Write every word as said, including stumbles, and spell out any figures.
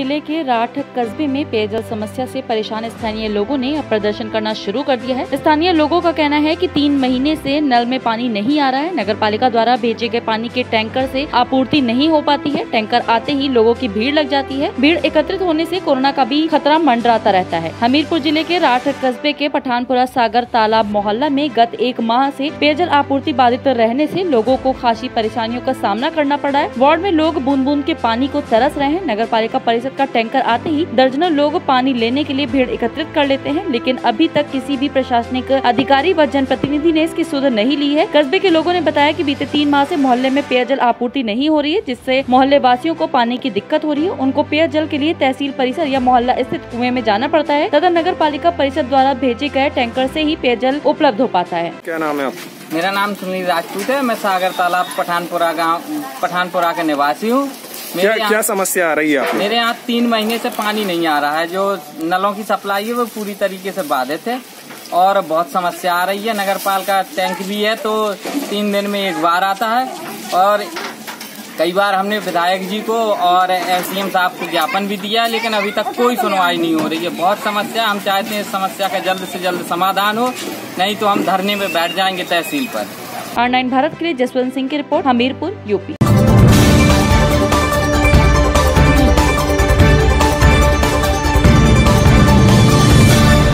जिले के राठ कस्बे में पेयजल समस्या से परेशान स्थानीय लोगों ने अब प्रदर्शन करना शुरू कर दिया है। स्थानीय लोगों का कहना है कि तीन महीने से नल में पानी नहीं आ रहा है। नगर पालिका द्वारा भेजे गए पानी के टैंकर से आपूर्ति नहीं हो पाती है। टैंकर आते ही लोगों की भीड़ लग जाती है। भीड़ एकत्रित होने से कोरोना का भी खतरा मंडराता रहता है। हमीरपुर जिले के राठ कस्बे के पठानपुरा सागर तालाब मोहल्ला में गत एक माह से पेयजल आपूर्ति बाधित रहने से लोगों को खासी परेशानियों का सामना करना पड़ा है। वार्ड में लोग बूंद बूंद के पानी को तरस रहे हैं। नगर पालिका परिषद का टैंकर आते ही दर्जनों लोग पानी लेने के लिए भीड़ एकत्रित कर लेते हैं, लेकिन अभी तक किसी भी प्रशासनिक अधिकारी व जनप्रतिनिधि ने इसकी सुध नहीं ली है। कस्बे के लोगों ने बताया कि बीते तीन माह से मोहल्ले में पेयजल आपूर्ति नहीं हो रही है, जिससे मोहल्ले वासियों को पानी की दिक्कत हो रही है। उनको पेयजल के लिए तहसील परिसर या मोहल्ला स्थित कुएं में जाना पड़ता है तथा नगर पालिका परिषद द्वारा भेजे गए टैंकर से ही पेयजल उपलब्ध हो पाता है। क्या नाम है आप? मेरा नाम सुनील राजपूत है। मैं सागर तालाब पठानपुरा गांव पठानपुरा का निवासी हूँ। क्या क्या समस्या आ रही है आपको? मेरे यहाँ तीन महीने से पानी नहीं आ रहा है। जो नलों की सप्लाई है वो पूरी तरीके से बाधित है और बहुत समस्या आ रही है। नगर पालिका टैंक भी है तो तीन दिन में एक बार आता है और कई बार हमने विधायक जी को और एसडीएम साहब को ज्ञापन भी दिया है, लेकिन अभी तक कोई सुनवाई नहीं हो रही है। बहुत समस्या, हम चाहते हैं इस समस्या का जल्द से जल्द समाधान हो, नहीं तो हम धरने में बैठ जाएंगे तहसील पर। आर नाइन भारत के लिए जसवंत सिंह की रिपोर्ट, हमीरपुर, यूपी।